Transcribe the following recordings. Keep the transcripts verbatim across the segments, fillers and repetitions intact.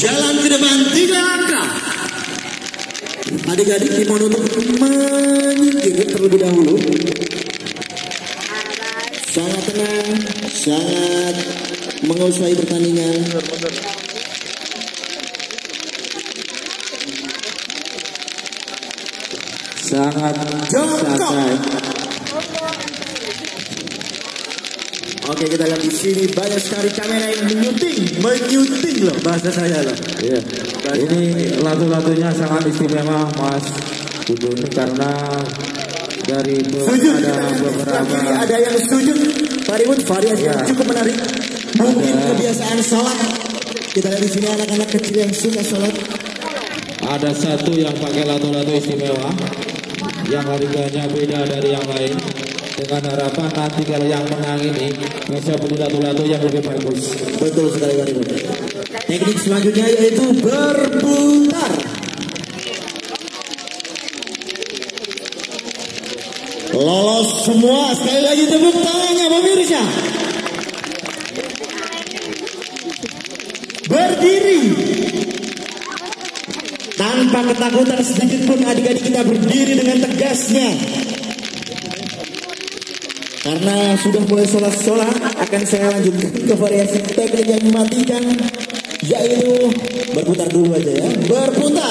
Jalan ke depan tiga langkah. Adik-adik dimohon untuk menyingkir terlebih dahulu. Sangat tenang, sangat menguasai pertandingan. Sangat santai. Oke, kita lihat di sini banyak sekali kamera yang menyuting, menyuting loh bahasa saya loh. Iya. Ini lato-latonya sangat istimewa, Mas. Itu karena dari sujud, ada beberapa ada yang sujud, Farimun variasi ya. Yang cukup menarik. Mungkin ada kebiasaan sholat. Kita lihat di sini anak-anak kecil yang suka sholat. Ada satu yang pakai lato-lato istimewa, yang harganya beda dari yang lain. Dengan harapan nanti kalau yang menang ini bisa beli lato-lato yang lebih bagus. Betul sekali, Farimun. Teknik selanjutnya yaitu berputar. Lolos semua, sekali lagi tepuk tangannya pemirsa. Berdiri. Tanpa ketakutan sedikit pun adik-adik kita berdiri dengan tegasnya. Karena sudah mulai sholat-sholat, akan saya lanjutkan ke variasi teknik yang mematikan, yaitu berputar dulu aja ya. Berputar.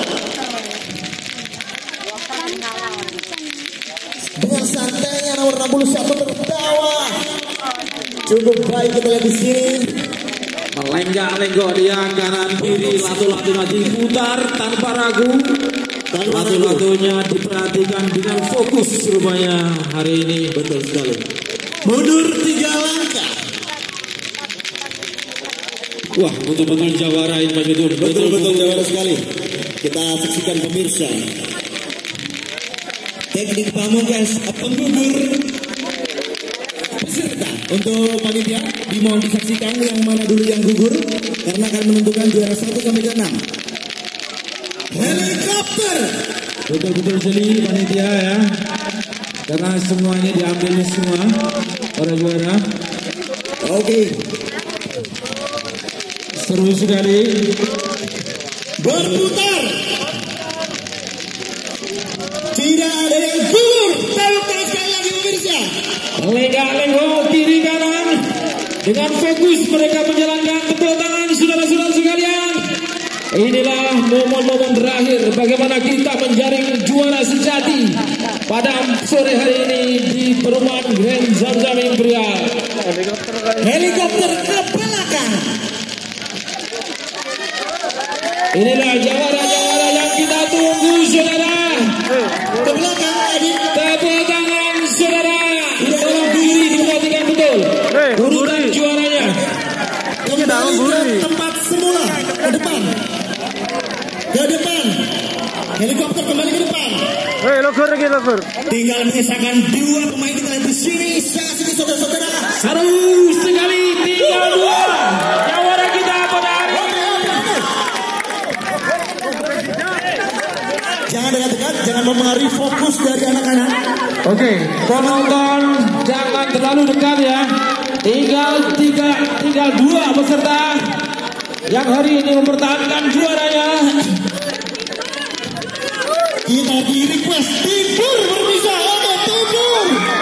Dengan santainya nomor enam puluh satu tertawa. Cukup baik, kita lihat di sini. Melenggak-lenggok dia kanan kiri, lato-latonya diputar tanpa ragu. Lato-latonya diperhatikan dengan fokus rupanya hari ini. Betul sekali. Mundur tiga langkah. Wah, betul-betul jawara ini Mas Bedun. Betul-betul jawara sekali. Kita saksikan pemirsa. Teknik pamungkas penggugur peserta. Untuk panitia dimohon disaksikan yang mana dulu yang gugur, karena akan menentukan juara satu sampai ke enam. Helikopter. Betul-betul jeli panitia ya, karena semuanya diambil semua para juara. Oke, seru sekali. Berputar. Tidak ada yang gugur. Tepuk tangan sekali lagi pemirsa. Lenggak-lenggok kiri kanan dengan fokus mereka menjalankan. Tepuk tangan saudara-saudara sekalian. Inilah momen-momen terakhir bagaimana kita menjaring juara sejati pada sore hari ini di perumahan Grand Zam-Zam Imperial. Helikopter ke belakang. Inilah jawara-jawara yang kita tunggu, saudara. Ke belakang adik. Tepuk tangan saudara. Tolong diri diperhatikan betul urutan juaranya. Kembali ke tempat semula, ke depan. Ke depan. Helikopter kembali ke depan. Hei, logor lagi logor. Tinggal menyisakan dua pemain kita di sini. Saya sini saudara-saudara. Seru sekali, tinggal dua. Jawara kita pada hari ini. Jangan dekat-dekat, jangan mempengaruhi fokus dari anak-anak. Oke, penonton jangan terlalu dekat ya. Tinggal tiga, tinggal dua peserta yang hari ini mempertahankan juaranya. Kita di request tidur berbisa, oke tidur.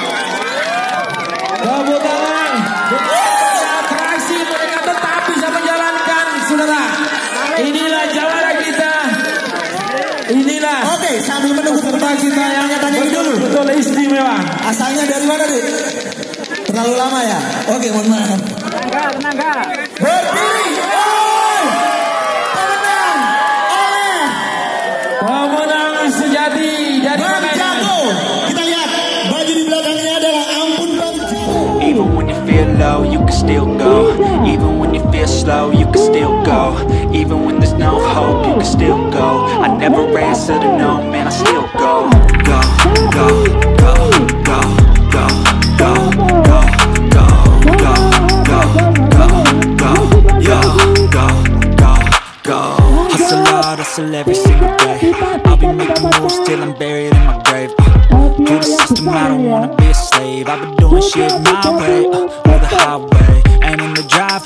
Tepuk tangan. Atraksi mereka tetap bisa menjalankan, saudara. Inilah jawara kita. Inilah. Oke, sambil menunggu peserta kita yang betul, betul istimewa. Asalnya dari mana nih? Terlalu lama ya? Oke, mohon maaf. Tenangga, tenangga. Berdiri. Oh! Pemenang oleh pemenang sejati dari Bang permainan. Jago. Kita lihat baju di belakangnya adalah ampun Bang Jago. Even when you feel low, you can still go. Even when you feel slow, you can still go. Even when there's no hope, you can still go. I never answer to no, man, I still go. Go, go, go, go, go, go, go, go, go, go, go, go, yo, go, go, go. Hustle hard, hustle every single day. I'll be making moves till I'm buried in my grave. Uh, to the system, I don't wanna be a slave. I've been doing shit my way, uh, or the highway. And in the drive